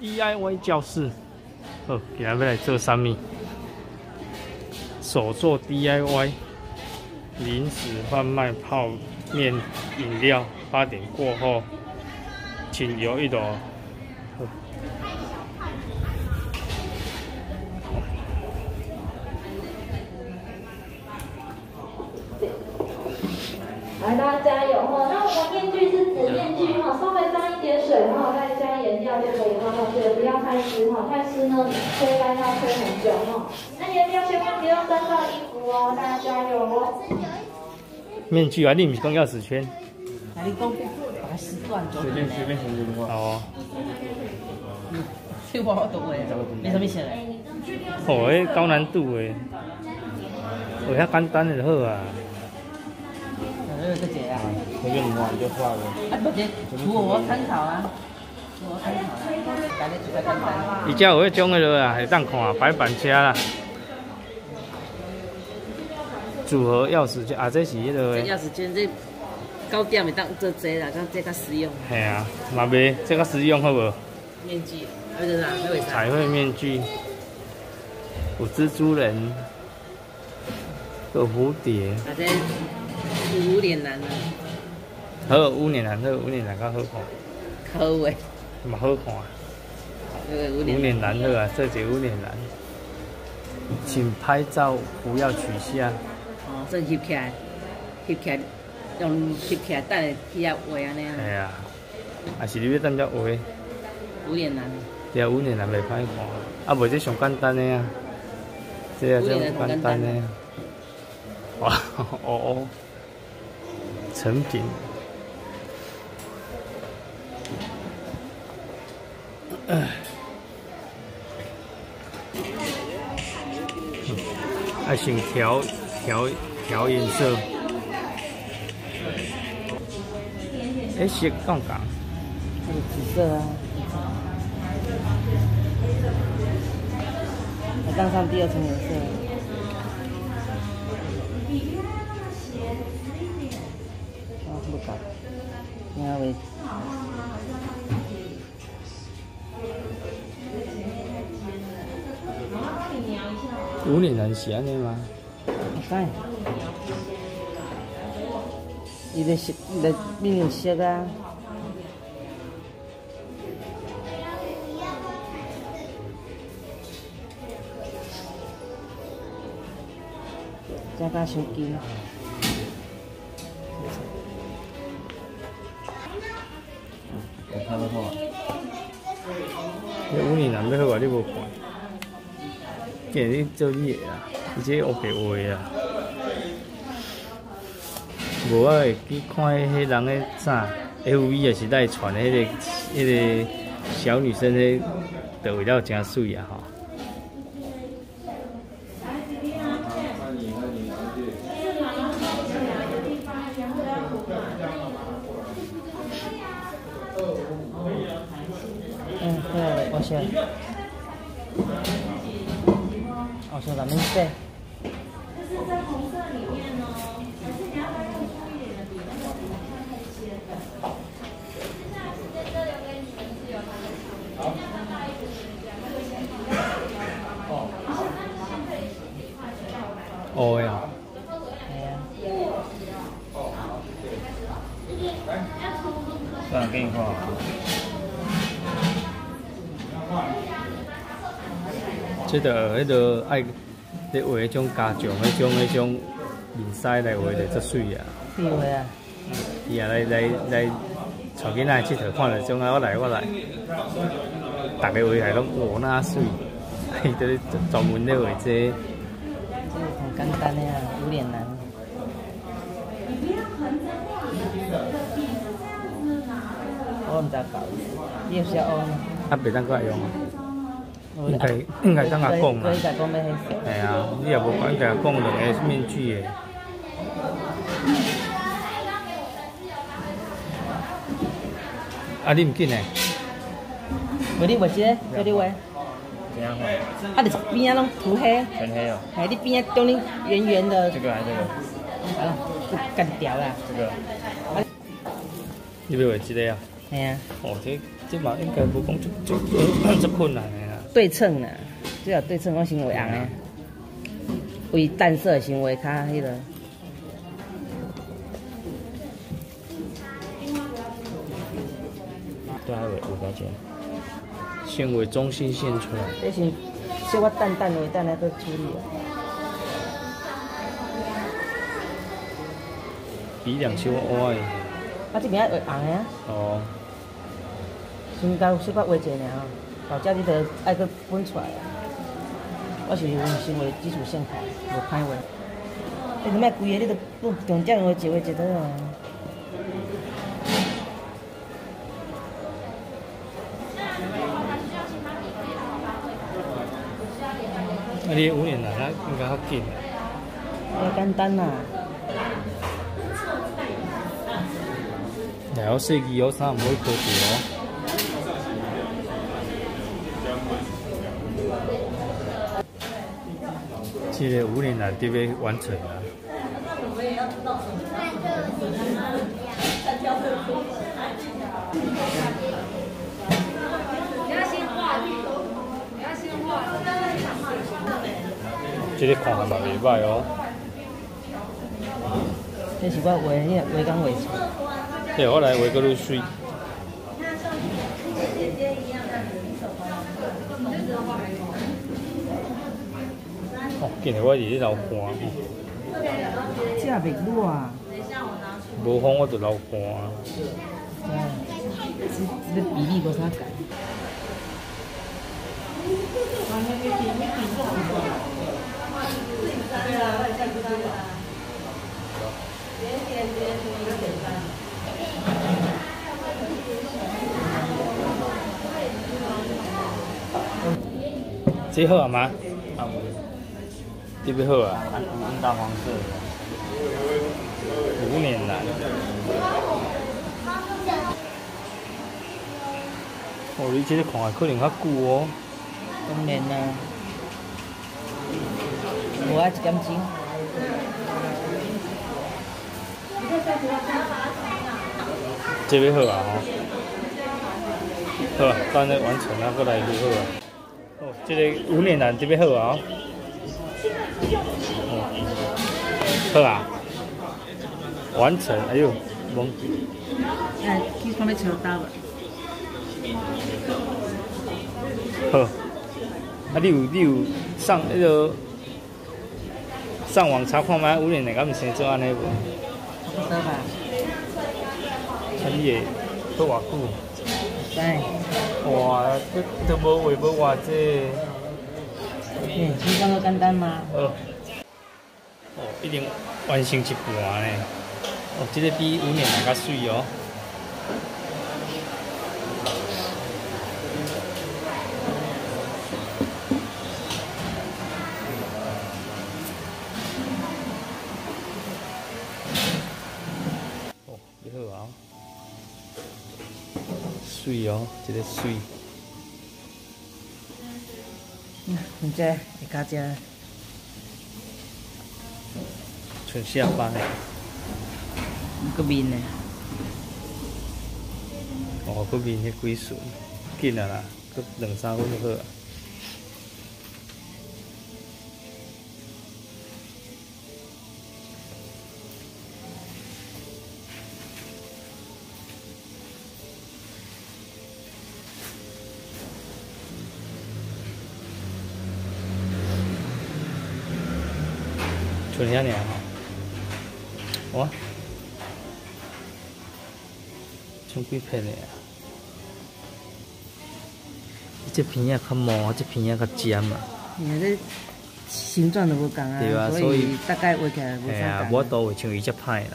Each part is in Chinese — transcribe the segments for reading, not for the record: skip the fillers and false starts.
DIY 教室，哦，今日要来做啥物？手做 DIY 零食贩卖泡面饮料，8点过后，请由1楼。 来，大家加油哈！那我们面具是纸面具哈，稍微沾一点水哈，再加颜料就可以放上去了，不要太湿哈，太湿呢吹干要吹很久哈。那颜料千万不要沾到衣服哦，大家加油哦！ 面具啊，你不是讲钥匙圈？ 那你讲把它撕断就。随便形容好哦。 这我都会，没什么写嘞。 哦，迄高难度诶，有遐简单的就好啊。 这姐啊， 随便玩就画了。 啊，不是，图我参考啊，图我参考啊，简单就简单。 伊遮有迄种个落啊，会当看白板车啦。组合钥匙圈啊，这是迄个。 这钥匙圈这高点会当做这啦，这较实用。 系啊，嘛袂这较实用好无？ 面具，或者啥？ 彩绘面具，有蜘蛛人，有蝴蝶。 啊，这无脸男啊。 好，无脸男，好，无脸男较好看。 可诶。 嘛好看。无脸男好啊，这个无脸男。请拍照，不要取下。 哦，这翕起来，用翕起来，等下去遐画安尼啊。 系啊，啊是你要等遮画。 无脸男。 对啊，无脸男袂歹看，啊，无这上简单的啊，这啊这简单的。哇哦，成品。啊，先调颜色。色杠杠。 这个紫色啊。还当上第2层颜色。啊，不搞，你看喂。 无脸男是安尼吗？ 唔知。伊的面有色啊。加大手机。 看得好。 这无脸男要好啊，你无看？今日你做你的啦，伊这黑白画的啦。无我会去看迄人的啥 ，FV 也是在传迄个小女生迄，就为了真水啊吼。 对，我先。我说咱们对。 就是在红色里面呢，还是你要再突出一点的比较好看太鲜的。接下来时间就留给你们自由发挥。好。 哦呀。 算了，给你画。 这迄个爱咧画迄种家将，迄种面师来画的，足水啊！ 你画啊？ 伊啊来带囡仔佚佗看着种啊，我来，逐个画来拢哇那水，伊在专门咧画这。 这个很简单的呀，无脸男。我唔知搞，你有需要学吗？ 啊，袂当搁用啊。应该当下讲啊。系啊，你也无讲，应该讲2个面具的。啊，你唔紧诶？ 无你画这个，叫你画。 怎样画？ 啊，你边仔拢涂黑。 全黑哦。 哎，你边仔中间圆圆的。 这个还是这个？ 好了，干掉啦。 这个。 你要画这个啊？ 系啊。 哦，这这嘛应该无讲足困难的啦。 对称啦，最好对称，我先画红的，为淡色先画较迄个。 对，还有多钱？ 先画中心线出来。 这是小可淡淡的，等下再处理啊。 鼻梁小歪。 啊，这边要画红的啊。 哦。 先甲小可画一下尔，到这你着爱搁分出来啊。我是用先画基础线条，无歹画。你若莫规个，你着重点画一画一倒啊。 啊，你5年来那应该较紧。 较简单啦。 然后设计有啥唔可以科技哦。这个5年内就要完成了。这个看法嘛袂歹哦。 这是我画的，你画工画出。 对，我来画个愈水。哦，今日我伫咧流汗。 这也袂热啊。 无风我就流汗。 这比例无啥改。 这好啊吗？这边好啊。 大黄色的。 5年来。哦，你这个看可能较久哦。 当然啦，无爱1点钟。 这边好啊吼。好啊，等下完成啊，过来就好啊。哦，这个5年来这边好啊。好啊。完成，哎呦，懵。 哎，去看要敲打吧。 好，啊，你有上那个上网查看吗？5年内敢毋先做安尼无？ 差不多吧。 啊，你会做偌久？ 知。 哇，这都无画无偌济。 你讲个简单吗？ 哦，一定完成一半呢。哦，这个比5年来较水哦。哦，你好啊。水哦，这个水。 你这会加只。 剩下班的。 个面呢？ 哦，个面迄几顺，紧啊啦，佮2、3分就好啊。剩遐尔吼，哇！剩几片的啊？这片仔较毛，这片仔较尖啊。 你这形状都无共啊， 对啊， 所以大概画起来无啥共。 我都会像伊遮歹啦。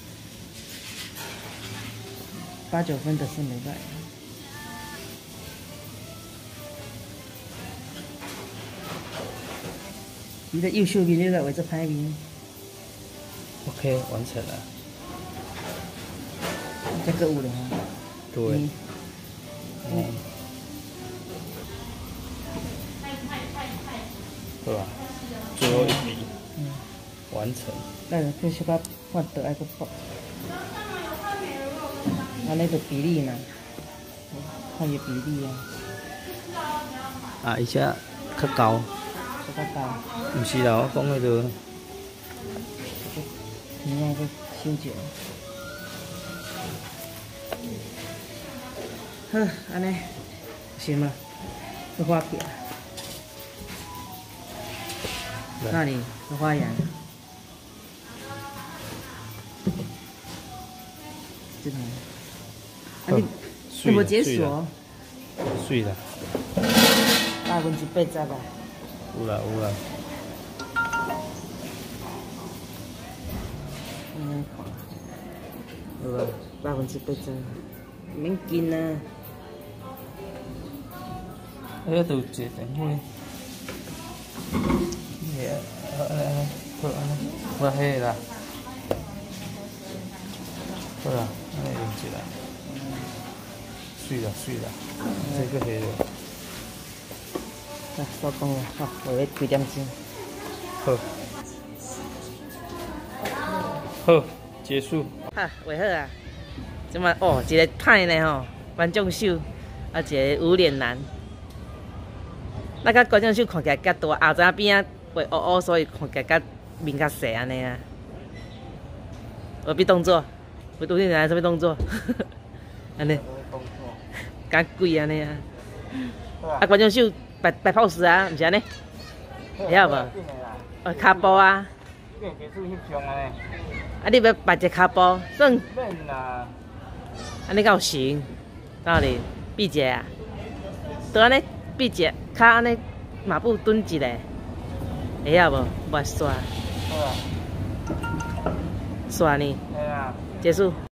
8、9分就是袂歹。你的右手边你来画这歹面。 OK， 完成了。 这个有了哈。 对。对吧？最后一笔。完成。 再继续把换得爱个薄。安尼就比例呢。 看伊比例啊。 啊，伊只较高。 较高。 毋是啦，我讲迄个。 你那个修剪。好，安尼行吗？要画笔啊。那里要画眼。这种。啊，你无解锁？ 水啦。 80%吧。 有啦有啦。 有啊，80%，免紧啊。 迄都有一个电话。好安尼，我迄个啦。好啦，安尼用一下。水啦水啦，这个迄个。 啊，收工了，好，画要几点钟？ 好。好，结束。 哈，画好啊！即马哦，一个歹呢吼，观众手，啊，一个无脸男。那甲观众手看起来较大，后仔边啊画乌乌，所以看起来较面较细安尼啊。有别动作，有无脸男什么动作？安尼。敢贵安尼啊！啊，观众手摆 pose 啊，毋是安尼？会晓无？哦，骹步啊。 结束翕相安尼。 啊！你要摆一骹步，算免啦。 安尼敢有行？到哩闭者啊？都安尼闭者，骹安尼马步蹲一下，会晓无？袂煞。 好啊。 煞呢？ 嘿啊。 结束。